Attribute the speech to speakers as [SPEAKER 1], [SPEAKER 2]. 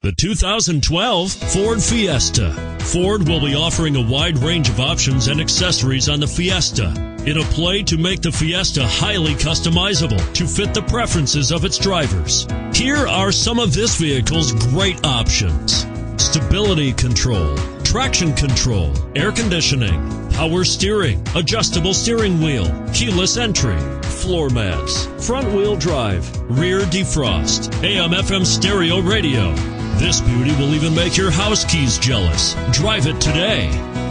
[SPEAKER 1] The 2012 Ford Fiesta. Ford will be offering a wide range of options and accessories on the Fiesta in a play to make the Fiesta highly customizable to fit the preferences of its drivers. Here are some of this vehicle's great options: stability control, traction control, air conditioning, power steering, adjustable steering wheel, keyless entry, floor mats, front wheel drive, rear defrost, AM/FM stereo radio. This beauty will even make your house keys jealous. Drive it today.